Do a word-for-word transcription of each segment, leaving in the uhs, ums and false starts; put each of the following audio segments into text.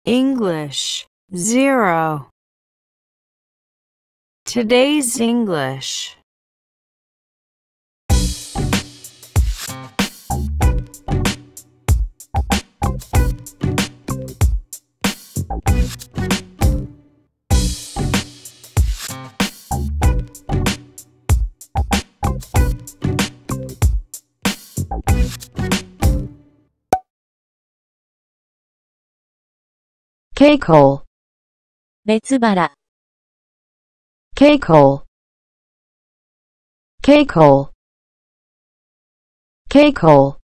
English, zero. Today's English. Cake-hole, 別腹、 cake-hole, cake-hole, cake-hole.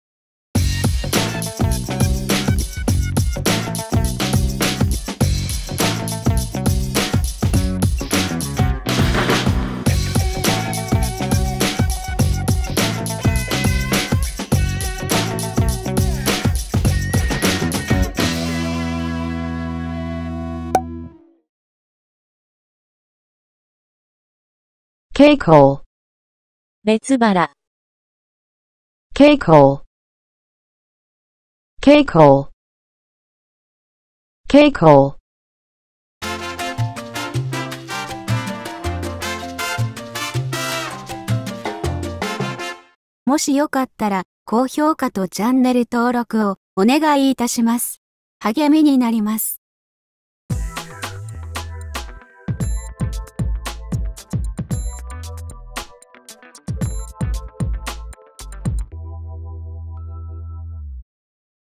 ？Cake-hole, 別腹、 cake-hole, cake-hole, cake-hole. もしよかったら、高評価とチャンネル登録をお願いいたします。励みになります。